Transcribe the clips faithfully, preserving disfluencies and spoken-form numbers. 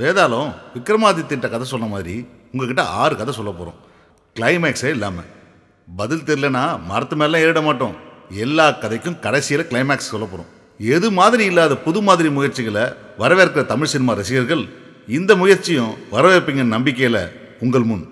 வேதாளம் விக்ரமாதித்யன்ட்ட கதை சொன்ன மாதிரி உங்ககிட்ட ஆறு கதை சொல்ல போகிறோம். கிளைமேக்ஸே இல்லாமல். பதில் தெரியலனா மரத்து மேலாம் ஏறிட மாட்டோம். எல்லா கதைக்கும் கடைசியில் கிளைமேக்ஸ் சொல்ல போகிறோம். எது மாதிரி இல்லாத புது மாதிரி முயற்சிகளை வரவேற்கிற தமிழ் சினிமா ரசிகர்கள் இந்த முயற்சியும் வரவேற்பீங்கன்னு நம்பிக்கையில் உங்கள் முன்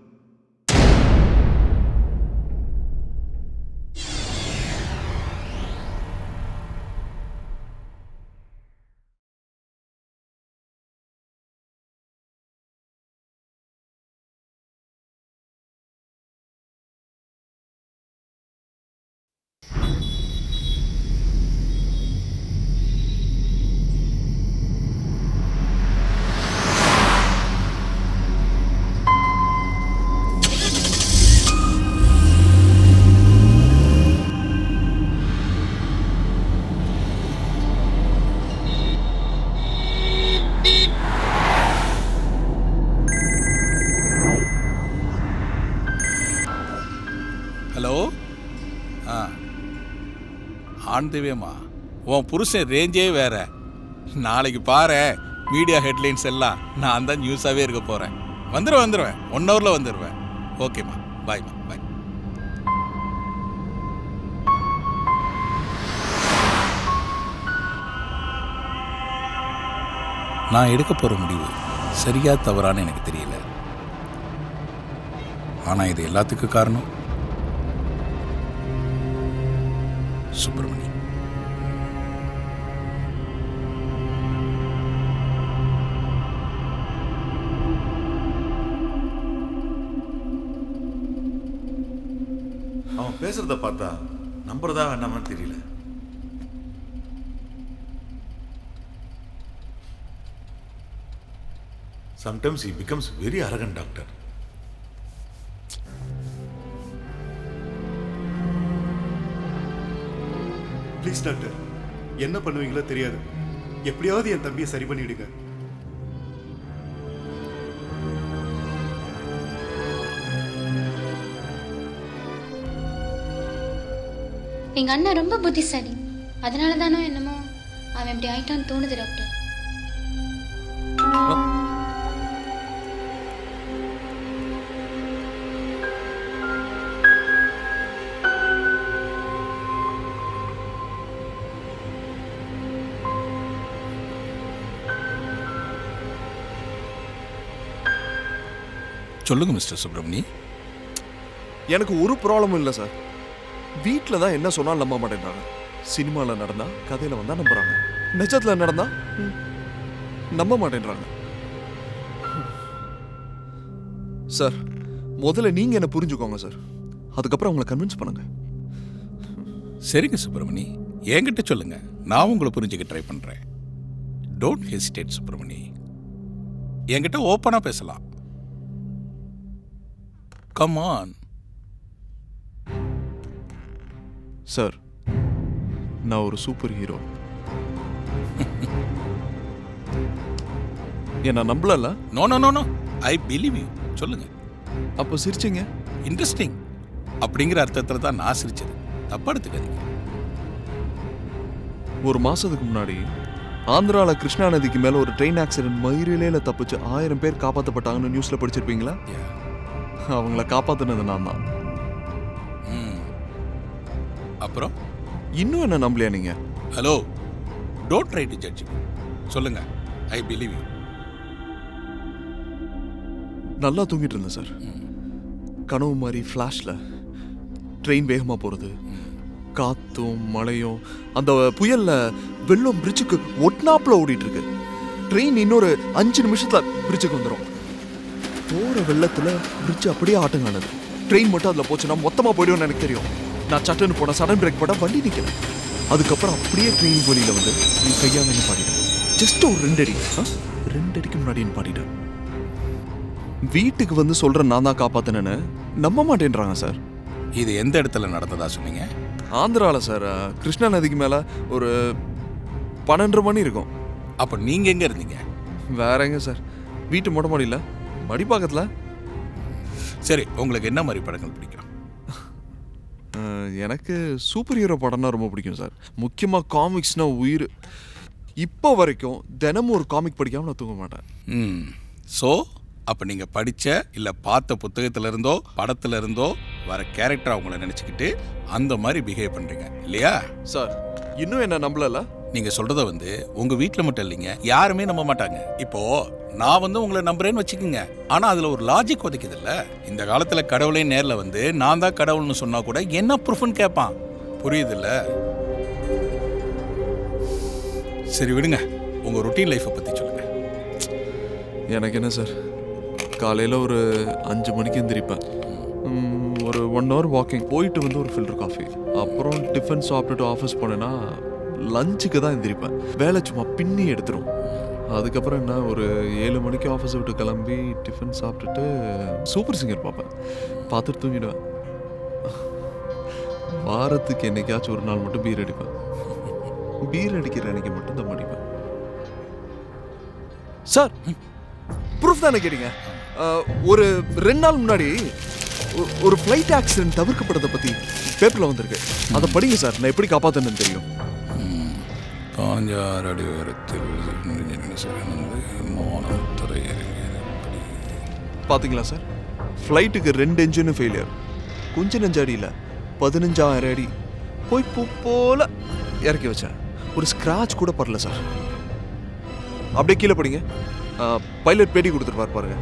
ஆண்தேவேமா உன் புருஷன் ரேஞ்சே வேற. நாளைக்கு பாரு மீடியா ஹெட்லைன்ஸ் எல்லாம் நான் தான் நியூஸாகவே இருக்க போகிறேன். வந்துடுவேன் வந்துடுவேன் ஒன் ஹவரில் வந்துடுவேன். ஓகேம்மா, பாய்மா, பாய். நான் எடுக்க போகிற முடிவு சரியா தவறான்னு எனக்கு தெரியல. ஆனால் இது எல்லாத்துக்கும் காரணம் சுப்பிரமணி. அவன் பேசுறத பார்த்தா நம்புறதா வேண்டாமான்னு தெரியல. Sometimes he becomes very arrogant, doctor. Please doctor, என்ன பண்ணுவீங்களோ தெரியாது, எப்படியாவது என் தம்பியை சரி பண்ணிடுங்க. எங்க அண்ணன் ரொம்ப புத்திசாலி, அதனால தானோ என்னமோ அவன் இப்படி ஆயிட்டான்னு தோணுது டாக்டர். சொல்லுங்க மிஸ்டர் சுப்பிரமணி. எனக்கு ஒரு ப்ராப்ளமும் இல்லை சார். வீட்டில் தான் என்ன சொன்னாலும் நம்ப மாட்டேன்றாங்க. சினிமாவில் நடந்தா கதையில் வந்தால் நம்புறாங்க, நிஜத்தில் நடந்தா நம்ப மாட்டேன்றாங்க. சார் முதல்ல நீங்கள் என்ன புரிஞ்சுக்கோங்க சார், அதுக்கப்புறம் அவங்களை கன்வின்ஸ் பண்ணுங்க. சரிங்க சுப்பிரமணி, என்கிட்ட சொல்லுங்க, நான் உங்களை புரிஞ்சுக்க ட்ரை பண்ணுறேன். டோன்ட் ஹெசிடேட் சுப்பிரமணி, என்கிட்ட ஓப்பனாக பேசலாம். Come on. சார் நான் ஒரு சூப்பர் ஹீரோ. என்ன நம்பல? No no no no, I believe you. சொல்லுங்க. அப்போ சிரிச்சிங்க. இன்ட்ரெஸ்டிங் அப்படிங்கிற அர்த்தத்தில் தான் நான் சிரிச்சது, தப்பா எடுத்துக்காதீங்க. ஒரு மாசத்துக்கு முன்னாடி ஆந்திராவில் கிருஷ்ணா நதிக்கு மேலே ஒரு ட்ரெயின் ஆக்சிடென்ட் மயிரிலேல தப்பிச்சு ஆயிரம் பேர் காப்பாற்றப்பட்டாங்கன்னு நியூஸில் படிச்சிருப்பீங்களா? அவங்கள காப்பாற்றினது நான் தான். அப்புறம் இன்னும் என்ன நம்பலையா நீங்க? Hello, don't try to judge. சொல்லுங்க, ஐ பிலீவ் யூ. நல்லா தூங்கிட்டு இருந்தேன் சார். கனவு மாதிரி ஃப்ளாஷ்ல ட்ரெயின் வேகமாக போகிறது, காத்தும் மழையும், அந்த புயல்ல வெள்ளம் பிரிட்ஜுக்கு ஒட்னாப்ல ஓடிட்டு இருக்கு. ட்ரெயின் இன்னொரு அஞ்சு நிமிஷத்துல பிரிட்ஜுக்கு வந்துடும். போற வெள்ளத்துல பிரிட்ஜ் அப்படியே ஆட்டம் காணுது. ட்ரெயின் மட்டும் அதில் போச்சுன்னா மொத்தமாக போயிடும்னு எனக்கு தெரியும். நான் சட்டுன்னு போன சடன் பிரேக் போட்டால் வண்டி நிற்கல. அதுக்கப்புறம் அப்படியே ட்ரெயின் வழியில் வந்து நீ கையாங்க பாடிட்டேன். ஜஸ்ட் ஒரு ரெண்டு அடி ரெண்டு அடிக்கு முன்னாடி பாடிட்டேன். வீட்டுக்கு வந்து சொல்ற நான் தான் காப்பாத்தினேன்னு நம்ப மாட்டேன்றாங்க சார். இது எந்த இடத்துல நடந்ததா சொன்னீங்க? ஆந்திராவில் சார், கிருஷ்ணா நதிக்கு மேலே ஒரு பன்னெண்டு மணி இருக்கும். அப்போ நீங்கள் எங்கே இருந்தீங்க? வேற எங்க சார், வீட்டு மொட்டை மாடியில் மடிப்பாக்கத்தில். சரி, உங்களுக்கு என்ன மாதிரி படங்கள் பிடிக்கும்? எனக்கு சூப்பர் ஹீரோ படம்னா ரொம்ப பிடிக்கும் சார். முக்கியமாக காமிக்ஸ்னால் உயிர். இப்போ வரைக்கும் தினமும் ஒரு காமிக் படிக்காமல் நான் தூங்க மாட்டேன். ம் ஸோ அப்போ நீங்கள் படித்த இல்லை பார்த்த புத்தகத்தில் இருந்தோ படத்தில் இருந்தோ வர கேரக்டர் அவங்கள நினச்சிக்கிட்டு அந்த மாதிரி பிஹேவ் பண்ணுறீங்க இல்லையா? சார் இன்னும் என்ன நம்பலல? நீங்கள் சொல்கிறத வந்து உங்கள் வீட்டில் மட்டும் இல்லைங்க, யாருமே நம்ப மாட்டாங்க. இப்போது நான் வந்து உங்களை நம்புறேன்னு வச்சுக்கோங்க, ஆனால் அதில் ஒரு லாஜிக் உதைக்குது இல்லை? இந்த காலத்தில் கடவுளே நேரில் வந்து நான் தான் கடவுள்னு சொன்னால் கூட என்ன ப்ரூஃப்னு கேட்பான். புரியுதில்ல? சரி விடுங்க, உங்கள் ரொட்டீன் லைஃப்பை பற்றி சொல்லுங்கள். எனக்கு என்ன சார், காலையில் ஒரு அஞ்சு மணிக்கு எந்திரிப்பேன். ஒரு ஒன் ஹவர் வாக்கிங் போயிட்டு வந்து ஒரு ஃபில்டர் காஃபி, அப்புறம் டிஃபன் சாப்பிட்டுட்டு ஆஃபீஸ் போனேன்னா லஞ்சுக்கு தான் எந்திரிப்பேன். வேலை சும்மா பின்னி எடுத்துரும். அதுக்கப்புறம் என்ன, ஒரு ஏழு மணிக்கு ஆஃபீஸை விட்டு கிளம்பி டிஃபன் சாப்பிட்டுட்டு சூப்பர் சிங்கர் பார்ப்பேன். பார்த்துட்டு தூங்கிடுவேன். வாரத்துக்கு என்னைக்காச்சும் ஒரு நாள் மட்டும் பீர் அடிப்பேன். பீர் அடிக்கிற அன்னைக்கு மட்டும் தான் அடிப்பேன். சார் ப்ரூஃப் தானே கேட்டீங்க? ஒரு ரெண்டு நாள் முன்னாடி ஒரு ஃப்ளைட் ஆக்சிடென்ட் தவிர்க்கப்பட்டதை பற்றி பேப்பரில் வந்திருக்கு. அதை படிங்க சார், நான் எப்படி காப்பாற்றணும்னு தெரியும். பாஞ்சாறு அடி உயரத்தில் பார்த்தீங்களா சார், ஃப்ளைட்டுக்கு ரெண்டு என்ஜினும் ஃபெயிலியர். கொஞ்சம் நெஞ்ச அடியில் பதினஞ்சாயிரம் அடி போய் பூ போல இறக்கி வச்சேன். ஒரு ஸ்க்ராட்ச் கூட படல சார். அப்படியே கீழே படிங்க, பைலட் பேட்டி கொடுத்துருப்பார் பாருங்க.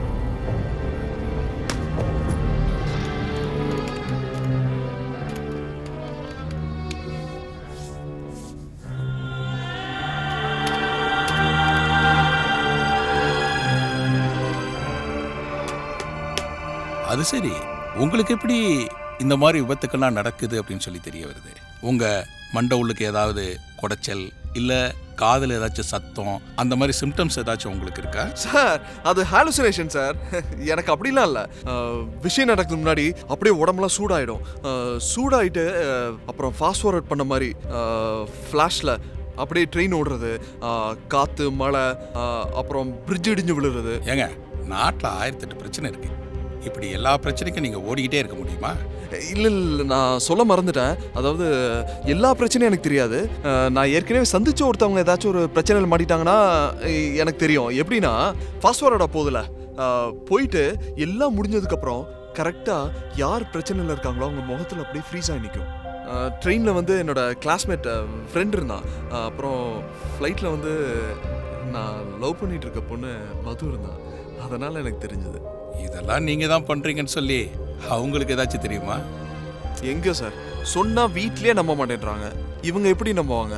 அது சரி, உங்களுக்கு எப்படி இந்த மாதிரி விபத்துக்கெல்லாம் நடக்குது அப்படின்னு சொல்லி தெரிய வருது? உங்கள் மண்டை உள்ளுக்கு ஏதாவது குடைச்சல் இல்லை காதில் ஏதாச்சும் சத்தம், அந்த மாதிரி சிம்டம்ஸ் ஏதாச்சும் உங்களுக்கு இருக்கா? சார் அது ஹாலுசினேஷன் சார். எனக்கு அப்படிலாம் இல்லை. விஷயம் நடக்கிறதுக்கு முன்னாடி அப்படியே உடம்புலாம் சூடாயிடும். சூடாயிட்டு அப்புறம் ஃபாஸ்ட் ஃபார்வர்ட் பண்ண மாதிரி ஃப்ளாஷில் அப்படியே ட்ரெயின் ஓடுறது, காற்று மழை, அப்புறம் பிரிட்ஜ் இடிஞ்சு விழுறது. ஏங்க, நாட்டில் ஆயிரத்தெட்டு பிரச்சனை இருக்குது. இப்படி எல்லா பிரச்சனைக்கும் நீங்கள் ஓடிக்கிட்டே இருக்க முடியுமா? இல்லை இல்லை, நான் சொல்ல மறந்துட்டேன். அதாவது எல்லா பிரச்சனையும் எனக்கு தெரியாது. நான் ஏற்கனவே சந்திச்ச ஒருத்தவங்க ஏதாச்சும் ஒரு பிரச்சனையில் மாட்டிட்டாங்கன்னா எனக்கு தெரியும். எப்படின்னா, ஃபாஸ்ட் ஃபார்வர்டா போதில்ல, போயிட்டு எல்லாம் முடிஞ்சதுக்கப்புறம் கரெக்டாக யார் பிரச்சனையில் இருக்காங்களோ அவங்க முகத்தில் அப்படியே ஃப்ரீஸ் ஆகி நிற்கும். ட்ரெயினில் வந்து என்னோட கிளாஸ்மேட் ஃப்ரெண்ட் இருந்தான். அப்புறம் ஃப்ளைட்டில் வந்து நான் லவ் பண்ணிகிட்டு இருக்க பொண்ணு மது இருந்தான். அதனால் எனக்கு தெரிஞ்சது. இதெல்லாம் நீங்கள் தான் பண்ணுறீங்கன்னு சொல்லி அவங்களுக்கு ஏதாச்சும் தெரியுமா? எங்கே சார், சொன்னால் வீட்லேயே நம்ப மாட்டேன்றாங்க. இவங்க எப்படி நம்புவாங்க?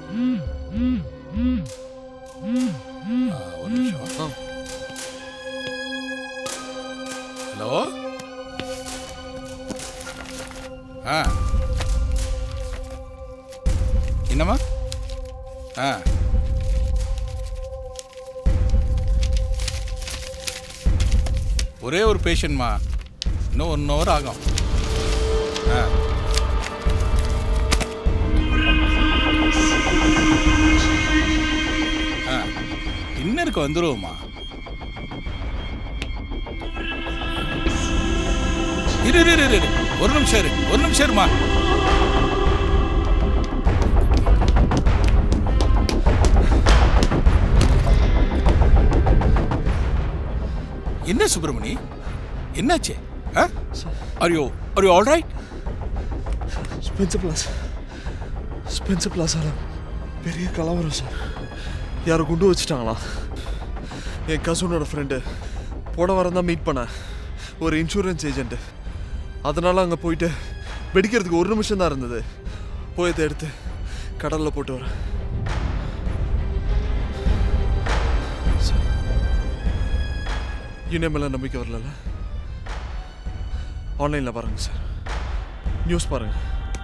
ஒரு நிமிஷம். ஹலோ. ஆ என்னம்மா? ஆ ஒரே ஒரு பேஷண்ட்மா, இன்னும் ஒன் ஹவர் ஆகும். ஆ ஆ டின்னருக்கு வந்துடுவோம்மா. இரு இரு இரு இரு ஒரு நிமிஷம் இரு ஒரு நிமிஷம் இருமா. என்ன சுப்பிரமணி, என்னாச்சு? Are you are you all right? Spencer Plaza Spencer பிளாஸால பெரிய கலவரம் சார். யாரை குண்டு வச்சுட்டாங்களா? என் கசனோட ஃப்ரெண்டு போன வாரம் தான் மீட் பண்ணேன், ஒரு இன்சூரன்ஸ் ஏஜென்ட்டு. அதனால் அங்கே போயிட்டு வெடிக்கிறதுக்கு ஒரு நிமிஷம் தான் இருந்தது. போயத்தை எடுத்து கடலில் போட்டு வரேன். இனிமே மேலே நம்பிக்கை வரல. ஆன்லைனில் பாருங்க சார், நியூஸ் பாருங்க.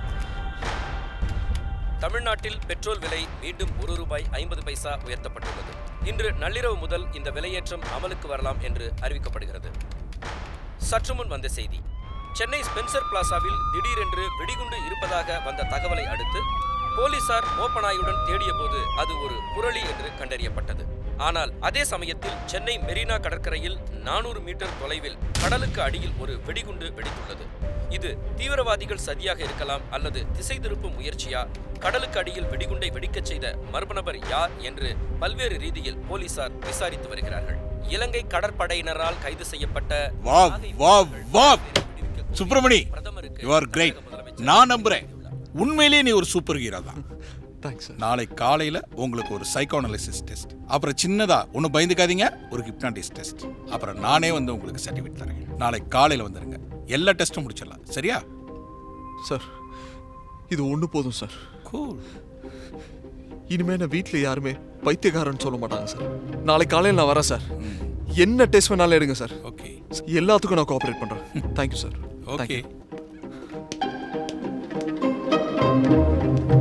தமிழ்நாட்டில் பெட்ரோல் விலை மீண்டும் ஒரு ரூபாய் ஐம்பது பைசா உயர்த்தப்பட்டுள்ளது. இன்று நள்ளிரவு முதல் இந்த விலையேற்றம் அமலுக்கு வரலாம் என்று அறிவிக்கப்படுகிறது. சற்று முன் வந்த செய்தி. சென்னை ஸ்பென்சர் பிளாசாவில் திடீரென்று வெடிகுண்டு இருப்பதாக வந்த தகவலை அடுத்து போலீசார் மோப்பனாயுடன் தேடிய போது அது ஒரு புரளி என்று கண்டறியப்பட்டது. ஆனால் அதே சமயத்தில் சென்னை மெரினா கடற்கரையில் நானூறு மீட்டர் தொலைவில் கடலுக்கு அடியில் ஒரு வெடிகுண்டு வெடித்துள்ளது. இது தீவிரவாதிகள் சதியாக இருக்கலாம் அல்லது திசை திருப்பும் முயற்சியா, கடலுக்கு அடியில் வெடிகுண்டை வெடிக்கச் செய்த மர்ம நபர் யார் என்று பல்வேறு ரீதியில் போலீசார் விசாரித்து வருகிறார்கள். இலங்கை கடற்படையினரால் கைது செய்யப்பட்ட சுப்பிரமணி, you are great. நான் நம்புறேன், உண்மையிலேயே நீ ஒரு சூப்பர் ஹீரோ தான். நாளை காலையில உங்களுக்கு ஒரு சைக்கானலிசிஸ் டெஸ்ட், அப்புறம் சின்னதா ஒன்னும் பயந்துக்காதீங்க ஒரு ஹிப்னாட்டிஸ் டெஸ்ட், அப்புறம் நானே வந்து உங்களுக்கு சர்டிஃபிகேட் தரேன். நாளை காலையில வந்துருங்க, எல்லா டெஸ்ட்டும் முடிச்சிடலாம். சரியா சார்? இது ஒன்று போதும் சார். கூல். இனிமே நான் வீட்டில் யாருமே பைத்தியக்காரன்னு சொல்ல மாட்டாங்க சார். நாளை காலையில் நான் வரேன் சார். என்ன டெஸ்ட் வேணாலும் எடுங்க சார். ஓகே, எல்லாத்துக்கும் நான் கோஆப்ரேட் பண்ணுறேன். Thank you sir. ஓகே.